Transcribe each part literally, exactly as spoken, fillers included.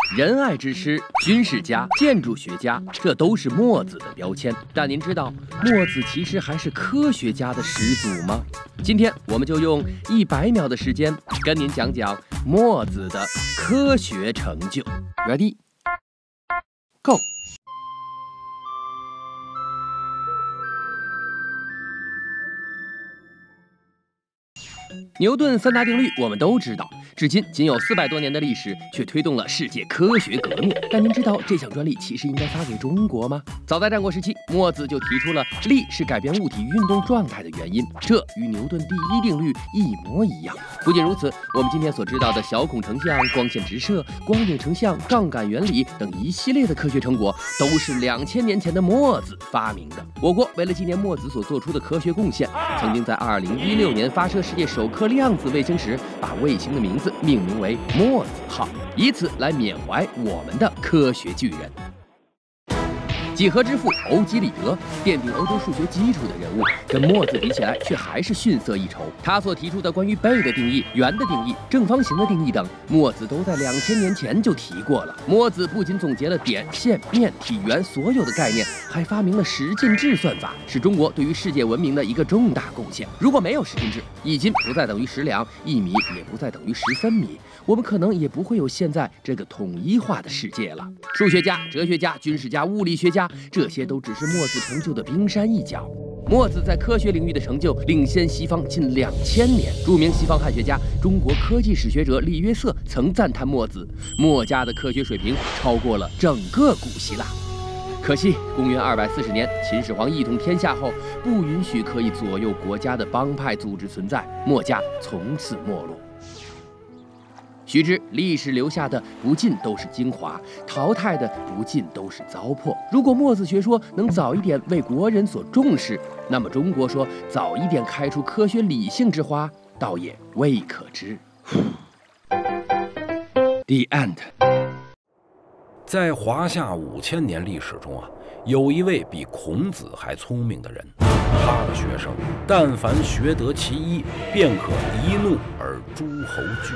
仁爱之师、军事家、建筑学家，这都是墨子的标签。但您知道墨子其实还是科学家的始祖吗？今天我们就用一百秒的时间跟您讲讲墨子的科学成就。Ready? Go! 牛顿三大定律我们都知道，至今仅有四百多年的历史，却推动了世界科学革命。但您知道这项专利其实应该发给中国吗？早在战国时期，墨子就提出了力是改变物体运动状态的原因，这与牛顿第一定律一模一样。不仅如此，我们今天所知道的小孔成像、光线直射、光影成像、杠杆原理等一系列的科学成果，都是两千年前的墨子发明的。我国为了纪念墨子所做出的科学贡献，曾经在二零一六年发射世界首颗量子卫星时，把卫星的名字命名为墨子号，以此来缅怀我们的科学巨人。几何之父欧几里得奠定欧洲数学基础的人物，跟墨子比起来却还是逊色一筹。他所提出的关于倍的定义、圆的定义、正方形的定义等，墨子都在两千年前就提过了。墨子不仅总结了点、线、面、体、圆所有的概念，还发明了十进制算法，是中国对于世界文明的一个重大贡献。如果没有十进制，一斤不再等于十两，一米也不再等于十分米，我们可能也不会有现在这个统一化的世界了。数学家、哲学家、军事家、物理学家，这些都只是墨子成就的冰山一角。墨子在科学领域的成就领先西方近两千年。著名西方汉学家、中国科技史学者李约瑟曾赞叹墨子，墨家的科学水平超过了整个古希腊。可惜，公元二百四十年，秦始皇一统天下后，不允许可以左右国家的帮派组织存在，墨家从此没落。须知，历史留下的不尽都是精华，淘汰的不尽都是糟粕。如果墨子学说能早一点为国人所重视，那么中国说早一点开出科学理性之花，倒也未可知。The end。 在华夏五千年历史中啊，有一位比孔子还聪明的人，他的学生但凡学得其一，便可一怒而诸侯惧。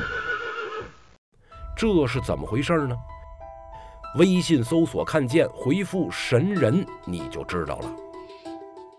这是怎么回事呢？微信搜索看见，回复神人你就知道了。